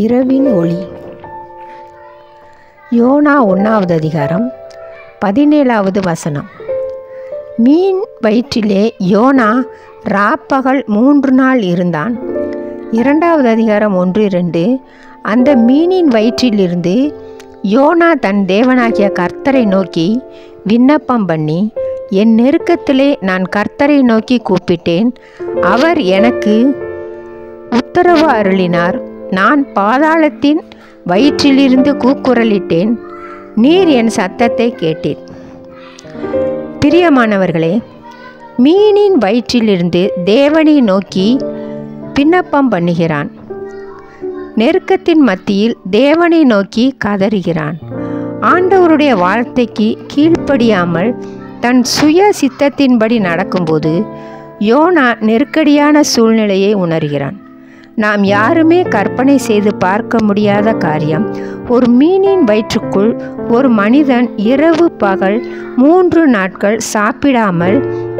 இரவின் ஒளி. யோனா 1வது அதிகாரம் 17வது வசனம். மீன் வயிற்றிலே யோனா ராப்பகல் 3 நாள் இருந்தான். 2வது அதிகாரம் 1-2. அந்த மீனின் வயிற்றிலிருந்து யோனா தன் தேவனாகிய கர்த்தரை நோக்கி விண்ணப்பம் பண்ணி, என் நெருக்கத்திலே நான் கர்த்தரை நோக்கி கூப்பிட்டேன், அவர் எனக்கு உத்தரவு அருளினார். நான் பாதாளத்தின் வயிற்றிலிருந்து கூக்குரலிட்டேன், நீர் என் சத்தத்தை கேட்டீர். பிரியமானவர்களே, மீனின் வயிற்றிலிருந்து தேவனை நோக்கி விண்ணப்பம் பண்ணுகிறான். நெருக்கத்தின் மத்தியில் தேவனை நோக்கி கதறுகிறான். ஆண்டவருடைய வார்த்தைக்கு கீழ்ப்படியாமல் தன் சுய சித்தத்தின்படி நடக்கும்போது யோனா நெருக்கடியான சூழ்நிலையை உணர்கிறான். நாம் யாருமே கற்பனை செய்து பார்க்க முடியாத காரியம். ஒரு மீனின் வயிற்றுக்குள் ஒரு மனிதன் இரவு பகல் 3 நாட்கள் சாப்பிடாமல்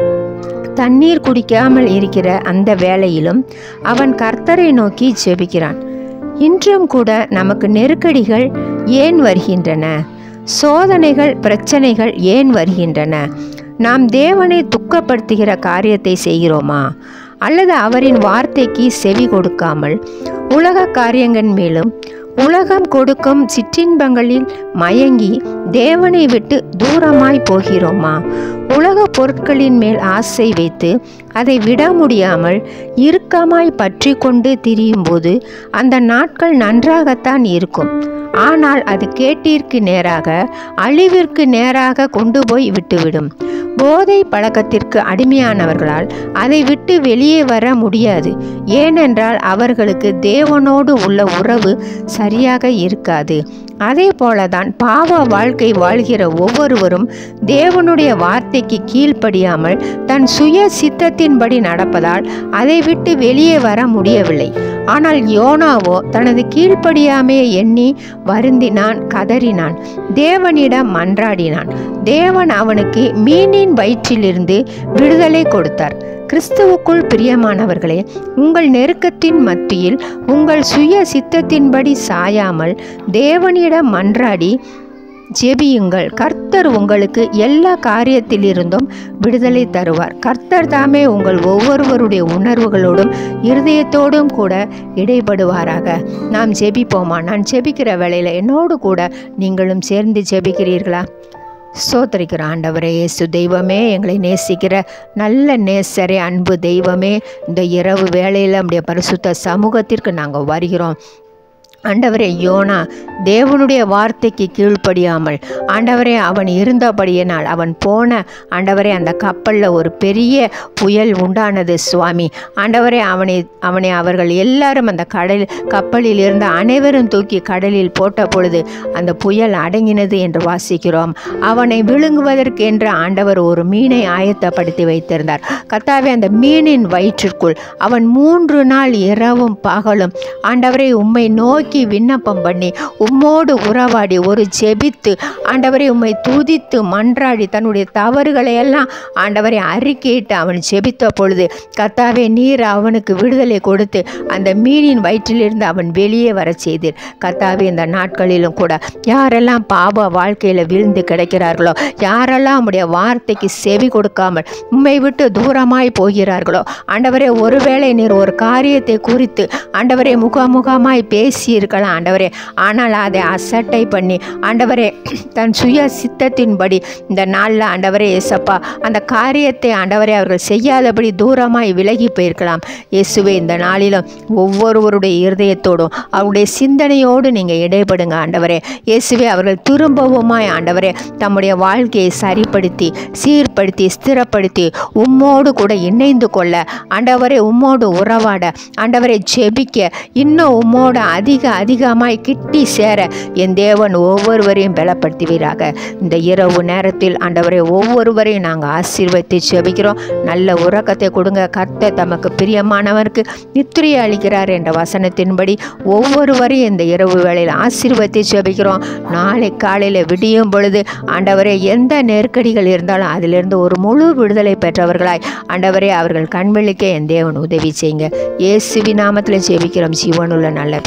தண்ணீர் குடிக்காமல் இருக்கிற அந்த வேளையிலும் அவன் கர்த்தரை நோக்கி ஜெபிக்கிறான். இன்றும் கூட நமக்கு நெருக்கடிகள் ஏன் வருகின்றன? சோதனைகள், பிரச்சனைகள் ஏன் வருகின்றன? நாம் தேவனை துக்கப்படுத்துகிற காரியத்தை செய்கிறோமா? அல்லது அவரின் வார்த்தைக்கு செவி கொடுக்காமல் உலக காரியங்கள் மேலும் உலகம் கொடுக்கும் சிற்றின்பங்களில் மயங்கி தேவனை விட்டு தூரமாய் போகிறோமா? உலக பொருட்களின் மேல் ஆசை வைத்து அதை விட முடியாமல் இறுக்கமாய் பற்றி கொண்டு திரியும் போது அந்த நாட்கள் நன்றாகத்தான் இருக்கும். ஆனால் அது கேட்டிற்கு நேராக, அழிவிற்கு நேராக கொண்டு போய் விட்டுவிடும். போதை பழக்கத்திற்கு அடிமையானவர்களால் அதை விட்டு வெளியே வர முடியாது. ஏனென்றால் அவர்களுக்கு தேவனோடு உள்ள உறவு சரியாக இருக்காது. அதே போலதான் பாவ வாழ்க்கை வாழ்கிற ஒவ்வொருவரும் தேவனுடைய வார்த்தைக்கு கீழ்ப்படியாமல் தன் சுய சித்தத்தின்படி நடப்பதால் அதை விட்டு வெளியே வர முடியவில்லை. ஆனால் யோனாவோ தனது கீழ்ப்படியாமையை எண்ணி வருந்தினான், கதறினான், தேவனிடம் மன்றாடினான். தேவன் அவனுக்கு மீனின் வயிற்றிலிருந்து விடுதலை கொடுத்தார். கிறிஸ்துவுக்குள் பிரியமானவர்களே, உங்கள் நெருக்கத்தின் மத்தியில் உங்கள் சுய சித்தத்தின்படி சாயாமல் தேவனிடம் மன்றாடி ஜெபியுங்கள். கர்த்தர் உங்களுக்கு எல்லா காரியத்திலிருந்தும் விடுதலை தருவார். கர்த்தர் தாமே உங்கள் ஒவ்வொருவருடைய உணர்வுகளோடும் இருதயத்தோடும் கூட இடைப்படுவாராக. நாம் ஜெபிப்போமா? நான் ஜெபிக்கிற வேளையில் என்னோடு கூட நீங்களும் சேர்ந்து ஜெபிக்கிறீர்களா? ஸ்தோத்திரிக்கிற ஆண்டவரே, இயேசு தெய்வமே, எங்களை நேசிக்கிற நல்ல நேசரே, அன்பு தெய்வமே, இந்த இரவு வேளையில் நம்முடைய பரிசுத்த சமூகத்திற்கு நாங்கள் வருகிறோம். ஆண்டவரே, யோனா தேவனுடைய வார்த்தைக்கு கீழ்ப்படியாமல் ஆண்டவரே அவன் இருந்தபடியினால் அவன் போன ஆண்டவரே அந்த கப்பலில் ஒரு பெரிய புயல் உண்டானது சுவாமி. ஆண்டவரே அவனை அவர்கள் எல்லாரும் அந்த கப்பலில் இருந்த அனைவரும் தூக்கி கடலில் போட்ட பொழுது அந்த புயல் அடங்கினது என்று வாசிக்கிறோம். அவனை விழுங்குவதற்கு என்று ஆண்டவர் ஒரு மீனை ஆயத்தப்படுத்தி வைத்திருந்தார். கர்த்தாவே, அந்த மீனின் வயிற்றிற்குள் அவன் 3 நாள் இரவும் பகலும் ஆண்டவரை உம்மை நோக்கி விண்ணப்பம் பண்ணி உம்மோடு உறவாடி ஒரு ஜெபித்து ஆண்டவரை உம்மை துதித்து மன்றாடி தன்னுடைய தவறுகளை எல்லாம் ஆண்டவரை அறிக்கையிட்டு அவன் ஜெபித்த பொழுது கர்த்தாவே, நீர் அவனுக்கு விடுதலை கொடுத்து அந்த மீனின் வயிற்றிலிருந்து அவன் வெளியே வர செய்தீர். கர்த்தாவே, இந்த நாட்களிலும் கூட யாரெல்லாம் பாவ வாழ்க்கையில் விழுந்து கிடைக்கிறார்களோ, யாரெல்லாம் உம்முடைய வார்த்தைக்கு செவி கொடுக்காமல் உம்மை விட்டு தூரமாய் போகிறார்களோ, ஆண்டவரே, ஒருவேளை நீர் ஒரு காரியத்தை குறித்து ஆண்டவரே முகமுகமாய் பேசி இருக்கலாம் ஆண்டவரே, ஆனால் அதை அசட்டை பண்ணி ஆண்டவரே தன் சுய சித்தத்தின்படி இந்த நாளில் ஆண்டவரே இயேசப்பா அந்த காரியத்தை ஆண்டவரே அவர்கள் செய்யாதபடி தூரமாய் விலகி போயிருக்கலாம். இயேசுவே, இந்த நாளிலும் ஒவ்வொருவருடைய இருதயத்தோடும் அவருடைய சிந்தனையோடு நீங்கள் இடைப்படுங்க ஆண்டவரே. இயேசுவே, அவர்கள் திரும்பவுமாய் ஆண்டவரே தம்முடைய வாழ்க்கையை சரிப்படுத்தி சீர்படுத்தி ஸ்திரப்படுத்தி உம்மோடு கூட இணைந்து கொள்ள ஆண்டவரே, உம்மோடு உறவாட ஆண்டவரை ஜெபிக்க இன்னும் உம்மோடு அதிகமாய் கிட்டி சேர என் தேவன் ஒவ்வொருவரையும் பலப்படுத்துவீராக. இந்த இரவு நேரத்தில் ஆண்டவரை ஒவ்வொருவரையும் நாங்கள் ஆசீர்வதித்து ஜெபிக்கிறோம். நல்ல உறக்கத்தை கொடுங்க. கர்த்தர் தமக்கு பிரியமானவருக்கு நித்திரையை அளிக்கிறார் என்ற வசனத்தின்படி ஒவ்வொருவரையும் இந்த இரவு வேளையில் ஆசீர்வதித்து ஜெபிக்கிறோம். நாளை காலையில் விடியும் பொழுது ஆண்டவரே எந்த நெருக்கடிகள் இருந்தாலும் அதிலிருந்து ஒரு முழு விடுதலை பெற்றவர்களாய் ஆண்டவரே அவர்கள் கண்விழிக்க என் தேவன் உதவி செய்யுங்க. இயேசுவின் நாமத்தில் ஜெபிக்கிறோம் ஜீவனுள்ள நல்ல பிதாவே.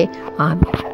ஆமென்.